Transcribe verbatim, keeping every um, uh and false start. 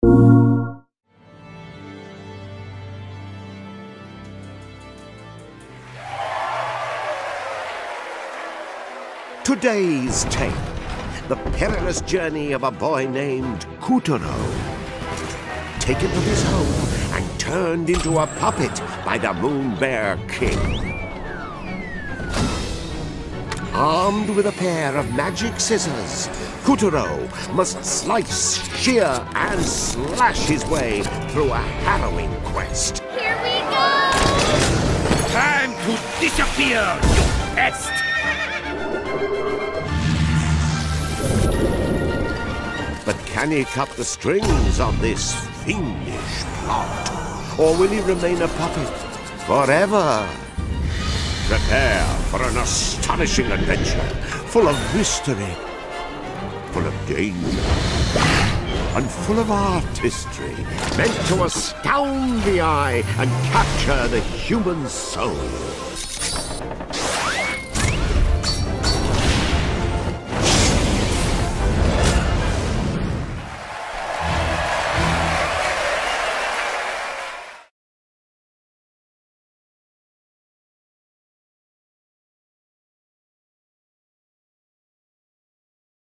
Today's tale, the perilous journey of a boy named Puppeteer, taken from his home and turned into a puppet by the Moon Bear King. Armed with a pair of magic scissors, Puppeteer must slice, shear, and slash his way through a harrowing quest. Here we go! Time to disappear, you pest! But can he cut the strings of this fiendish plot? Or will he remain a puppet forever? Prepare for an astonishing adventure, full of mystery, full of danger, and full of artistry, meant to astound the eye and capture the human soul.